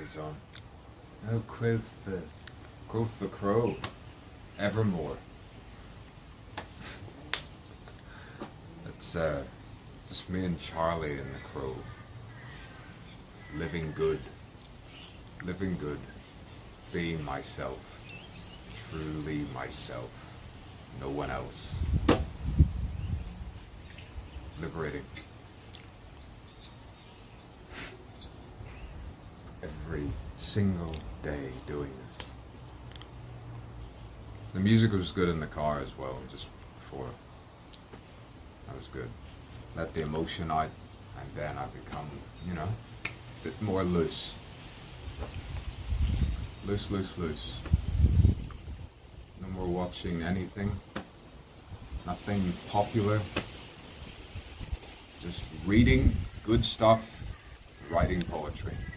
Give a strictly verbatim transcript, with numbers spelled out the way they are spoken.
is on. Oh, quoth the, quoth the crow, evermore. It's uh, just me and Charlie and the crow. Living good. Living good. Being myself. Truly myself. No one else. Liberating. Every single day doing this. The music was good in the car as well, just before. That was good. Let the emotion out, and then I become, you know, a bit more loose. Loose, loose, loose. No more watching anything. Nothing popular. Just reading good stuff, writing poetry.